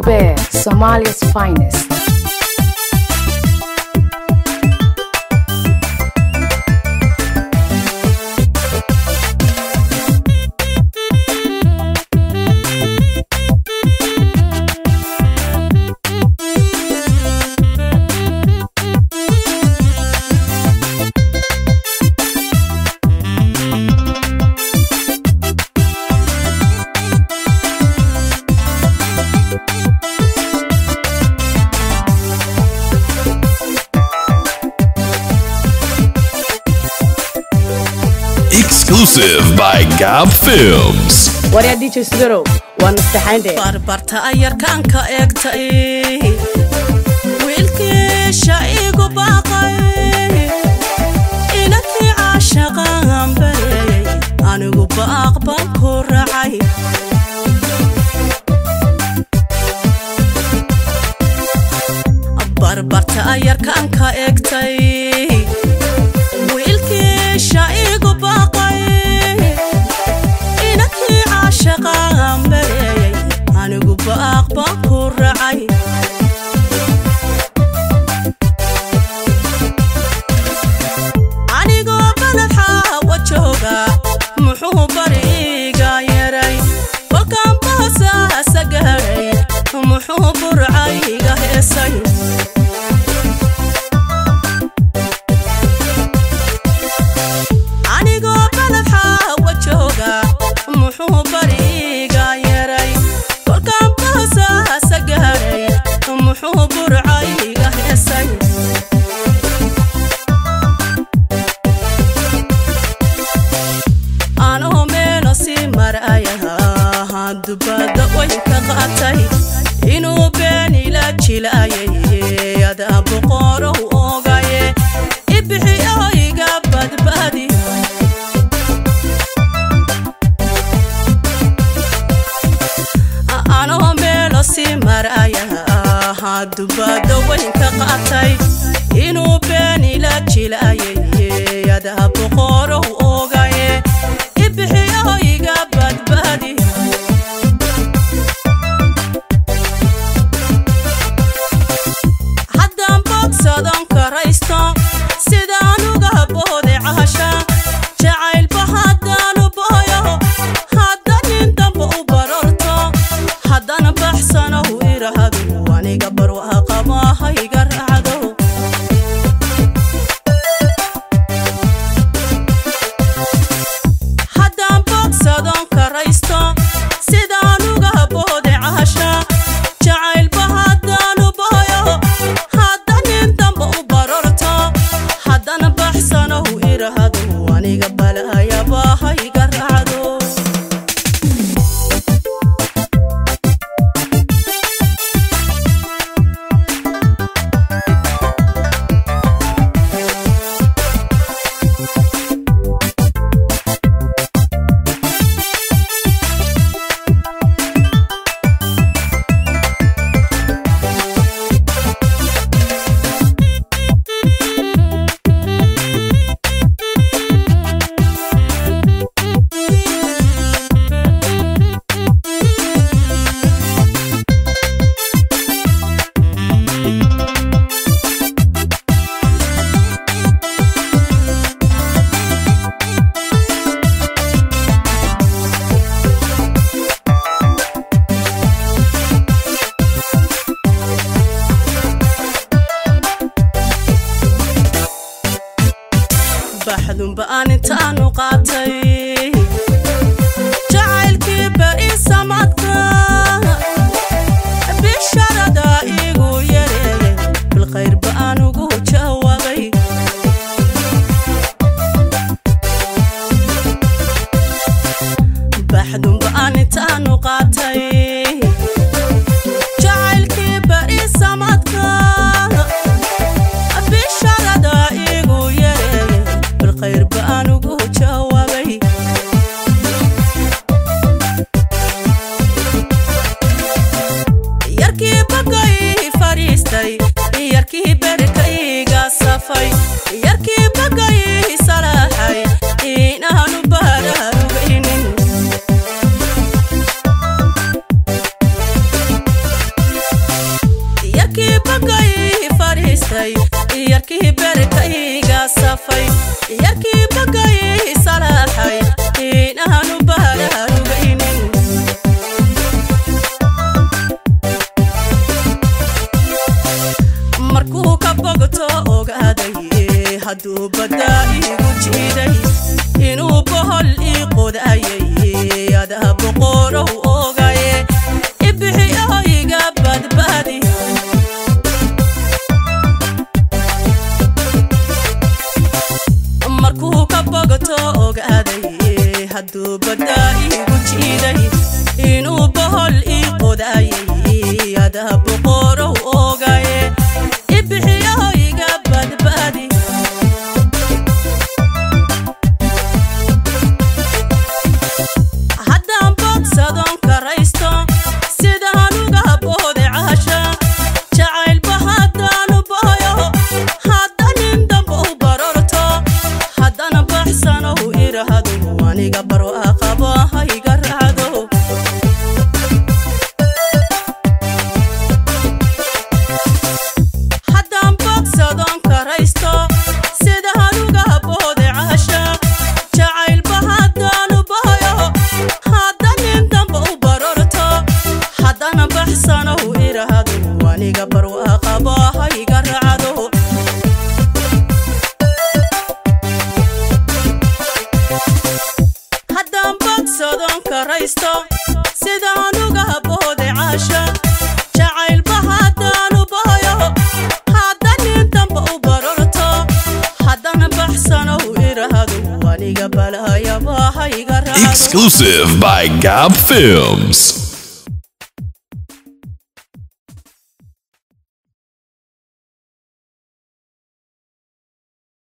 Zubair, Somalia's finest. Exclusive by Gab Films. What are you doing? One behind it. Barbarta ayarkan ka egtay. Wilki shaygu baqay. Inaki ashaqan baray. Anigu baqban ku raacay. Barbarta ayarkan ka egtay. Wilki shaygu baqay. Inaki ashaqan baray. Anigu baqban ku raacay. Anigu balaxa wajoga muxuu bariga yaray. Falkan baasa sagaray muxuu burcayga heesay. Anigu balaxa wajoga muxuu bariga yaray. Falkan baasa sagaray muxuu burcayga heesay. Ano meel si marayaha dubada way ka qaatay inuu been ila jilayay ada boqoro ogaye ibixi ayga badbaadi. Ano meel si marayaha dubada way ka qaatay inuu been ila jilayay ada boqoro ogaye ibixi ayga badbaadi. Haddaan bogsadan karaysto sidaan uga boode casha jacaylba haddaan u booyo haddaan nin damba u bararto haddaan baxsano u irahdo aniga barwaaqo maaha iga raacdo. Haddaan bogsadan karaysto sidaan uga boode casha jacaylba haddaan u booyo haddaan nin damba u bararto haddaan baxsano u irahdo aniga balayaba iga raacdo. Baxdun baan intaan u qaatay jacaylkii bari samadka bisharada igu yareeyay bilkhayr baan ugu jawaabay. Baxdun baan intaan u qaatay jacaylkii bari samadka bisharada igu yareeyay bilkhayr baan ugu jawaabay. Yarkii bagay fariistay yarkii berkayga safay yarkii bagay salaxay inaanu baraarugaynin. bagay faristay yarkii berkayga safay yarkii bagay salaxay inaanu baarugaynin markuu ka bogto ogaaday haduu badaigu jiiday inuu bohol ii qodayay adaa boqorow ogaye ibixi iga badbaadi markuu ka bogto ogaaday haduu badaigu jiiday inuu bohol ii qodayay adaa boqorow ogaye ibixi iga badbaadi Exclusive by Gab Films.